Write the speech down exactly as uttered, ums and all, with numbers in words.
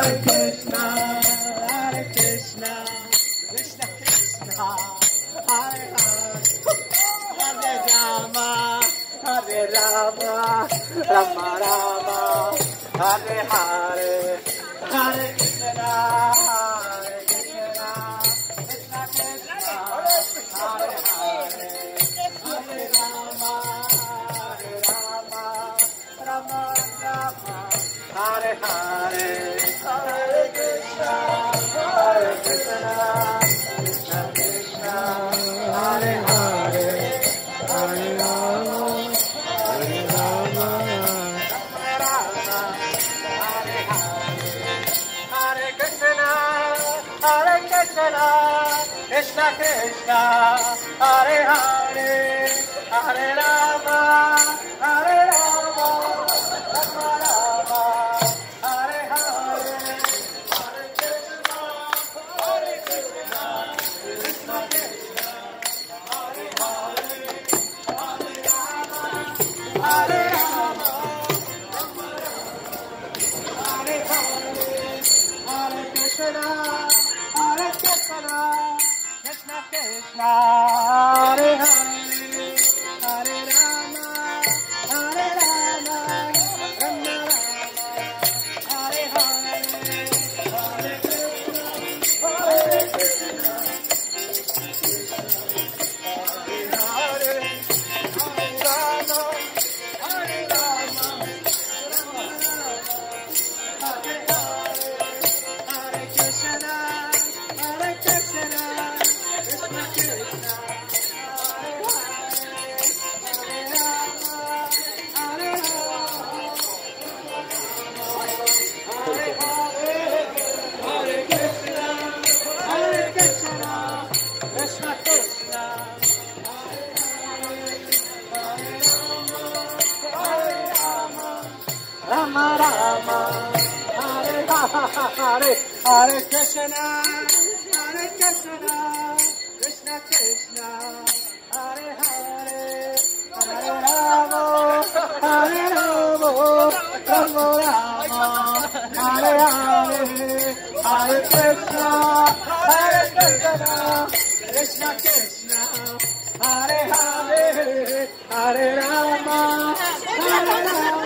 Hare Krishna, Hare Krishna, Krishna Krishna, Hare Hare, Hare Rama, Hare Rama, Rama Rama, Hare Hare, Hare Krishna, Hare Krishna, Krishna Krishna, Hare Hare, Hare Rama, Hare Rama, Rama Rama, Hare Hare, Hare Krishna, Hare Krishna, Krishna Krishna, Hare Hare, Hare Rama, Hare Rama, Rama Rama, Hare Hare, Hare Krishna, Hare Krishna, Krishna Krishna, Hare Hare, Hare Rama, Hare Rama, Rama Rama, Hare Hare, Hare Krishna, Hare Krishna, Krishna Krishna, Hare Hare, Hare Rama, Hare Rama, Rama Rama, Hare Hare, Hare Krishna, Hare Krishna, Krishna Krishna, Hare Hare, Hare Rama, Hare Rama, Rama Rama, Hare Hare, Hare Krishna, Hare Krishna, Hare Hare, Hare Rama, Hare Rama, Rama Rama, Hare Hare, Hare Krishna, Hare Krishna, Krishna Krishna, Hare Hare, Hare Rama, Hare Rama, Hare Hare, Hare Krishna, Hare Krishna, Krishna Krishna, Hare Hare, Hare Rama, Hare Rama, Rama Rama, Hare Hare, Hare Krishna, Hare Krishna, Krishna Krishna, Hare Hare, Hare Rama, Hare Rama, Rama Rama, Hare Hare, Hare Krishna, Hare Krishna, Krishna Krishna, Hare Hare, Hare Rama, Hare Rama.